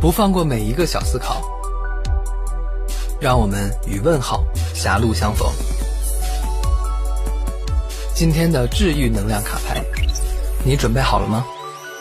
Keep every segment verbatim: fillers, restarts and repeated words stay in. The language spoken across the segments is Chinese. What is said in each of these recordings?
不放过每一个小思考，让我们与问号狭路相逢。今天的治愈能量卡牌，你准备好了吗？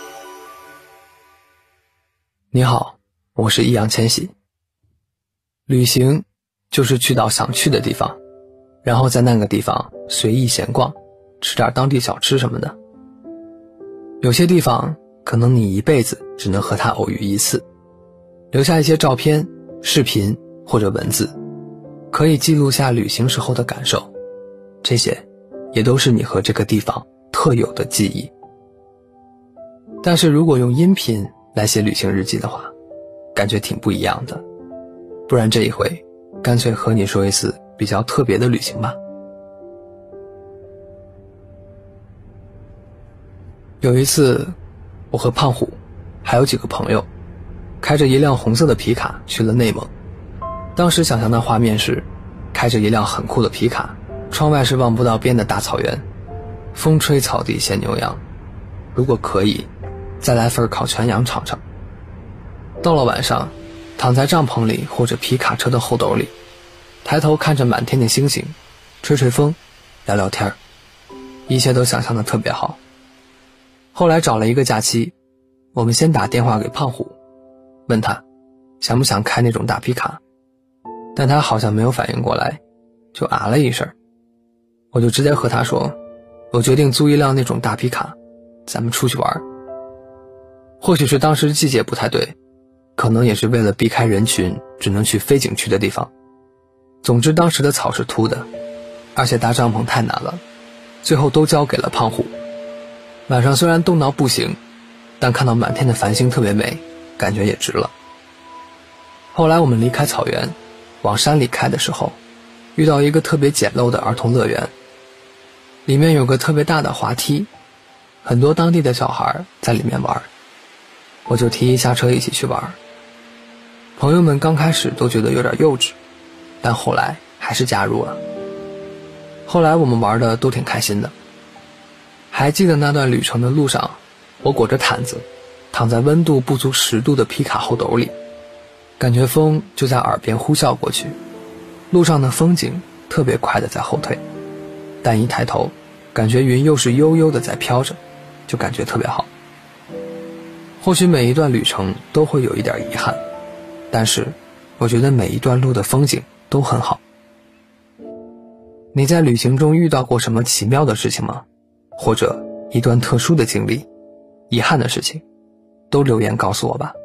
你好，我是易烊千玺。旅行就是去到想去的地方，然后在那个地方随意闲逛，吃点当地小吃什么的。有些地方可能你一辈子只能和它偶遇一次，留下一些照片、视频或者文字，可以记录下旅行时候的感受，这些也都是你和这个地方特有的记忆。但是如果用音频来写旅行日记的话，感觉挺不一样的。不然这一回干脆和你说一次比较特别的旅行吧。有一次我和胖虎还有几个朋友开着一辆红色的皮卡去了内蒙。当时想象的画面是开着一辆很酷的皮卡，窗外是望不到边的大草原，风吹草低见牛羊，如果可以再来份烤全羊尝尝。到了晚上，躺在帐篷里或者皮卡车的后斗里，抬头看着满天的星星，吹吹风，聊聊天，一切都想象得特别好。后来找了一个假期，我们先打电话给胖虎，问他想不想开那种大皮卡，但他好像没有反应过来，就啊了一声。我就直接和他说，我决定租一辆那种大皮卡，咱们出去玩。或许是当时季节不太对，可能也是为了避开人群，只能去非景区的地方。总之当时的草是秃的，而且搭帐篷太难了，最后都交给了胖虎。晚上虽然冻到不行，但看到满天的繁星特别美，感觉也值了。后来我们离开草原往山里开的时候，遇到一个特别简陋的儿童乐园，里面有个特别大的滑梯，很多当地的小孩在里面玩，我就提议下车一起去玩。朋友们刚开始都觉得有点幼稚，但后来还是加入了。后来我们玩的都挺开心的。还记得那段旅程的路上，我裹着毯子躺在温度不足十度的皮卡后斗里，感觉风就在耳边呼啸过去，路上的风景特别快的在后退，但一抬头感觉云又是悠悠的在飘着，就感觉特别好。或许每一段旅程都会有一点遗憾，但是我觉得每一段路的风景都很好。你在旅行中遇到过什么奇妙的事情吗？或者一段特殊的经历、遗憾的事情，都留言告诉我吧。